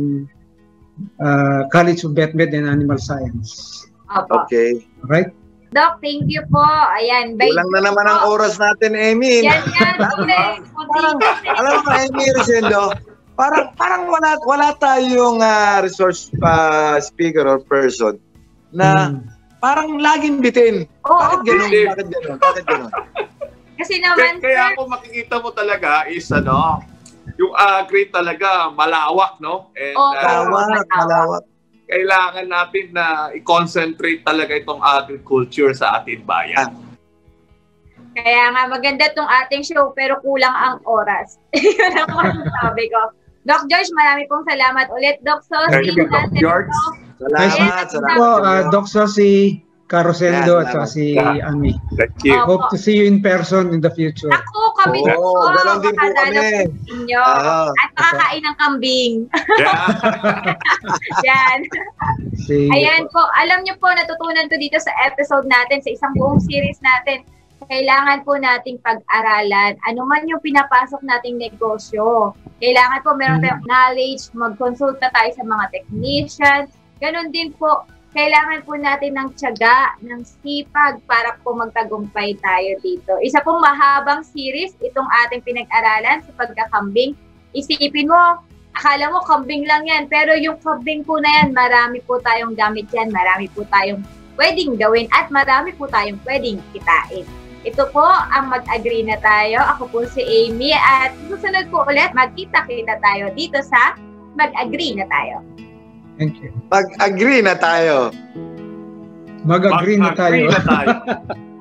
College of Vet Med and Animal Science. Opo. Okay. Right? Doc, thank you po. Ayan. Kulang na naman ang oras natin, Amy. Yan. Alam mo, Amy Rosendo, parang wala tayong resource speaker or person na parang laging bitin. Oo, Bakit ganun? Kasi naman, Kaya kung makikita mo talaga is yung agri talaga malawak, no? And Malawak. kailangan natin na i-concentrate talaga itong agriculture sa ating bayan. kaya nga maganda tong ating show pero kulang ang oras. Yun ang masasabi ko. Doc George, marami pong salamat ulit. Doc Sosi, Thank you, Doc George. Salamat. Po, Doc Sosi, Carosendo, at si Ami. Thank you. Hope to see you in person in the future. Ako, kami din po. Ganon din po Makadalo kami. po sa inyo. At makakain ng kambing. Yeah. Yan. See you. Ayan po, alam niyo po, natutunan ko dito sa episode natin, sa isang buong series natin, kailangan po nating pag-aralan. Ano man yung pinapasok nating negosyo. Kailangan po meron tayong knowledge, mag-consulta tayo sa mga technicians. Ganon din po, kailangan po natin ng tiyaga, ng sipag para po magtagumpay tayo dito. Isa pong mahabang series itong ating pinag-aralan sa pagkakambing. Isipin mo, akala mo kambing lang yan, pero yung kambing po na yan, marami po tayong gamit yan, marami po tayong pwedeng gawin at marami po tayong pwedeng kitain. Ito po ang Mag-Agree na Tayo. Ako po si Amy at susunod po ulit, magkita-kita tayo dito sa Mag-Agree na Tayo. Thank you. Mag-agree na tayo. Mag-agree na tayo. Mag-agree na tayo.